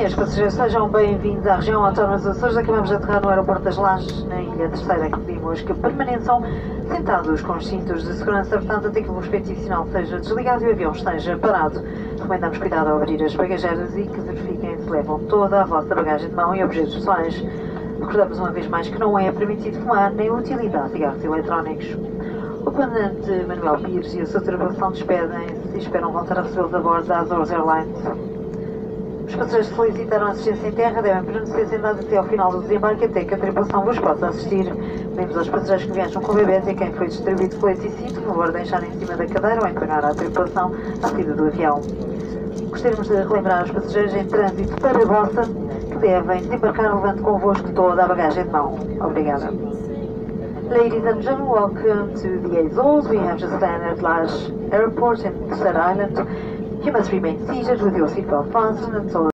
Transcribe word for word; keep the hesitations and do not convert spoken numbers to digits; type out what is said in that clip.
senhores passageiros, sejam bem-vindos à região autónoma dos Açores. Acabamos de aterrar no aeroporto das Lajes, na Ilha Terceira, que pedimos que permaneçam sentados com os cintos de segurança, portanto, até que o respectivo sinal seja desligado e o avião esteja parado. Recomendamos cuidado ao abrir as bagageiras e que verifiquem se levam toda a vossa bagagem de mão e objetos pessoais. Recordamos uma vez mais que não é permitido fumar nem utilizar cigarros eletrónicos. O comandante Manuel Pires e a sua tripulação despedem-se e esperam voltar a recebê-los a bordo da Azores Airlines. Os passageiros que solicitaram assistência em terra devem permanecer sentados até ao final do desembarque, até que a tripulação vos possa assistir. Pedimos aos passageiros que viajam com bebês e a quem foi distribuído colete e cinto, por favor, deixar em cima da cadeira ou encaminhar a tripulação à saída do avião. Gostaríamos de relembrar aos passageiros em trânsito para a Bossa que devem desembarcar levando convosco toda a bagagem de mão. Obrigada. Ladies and gentlemen, welcome to the Azores. We have just landed at Laje Airport in Terceira Island. You must remain seated with your seatbelt fastened until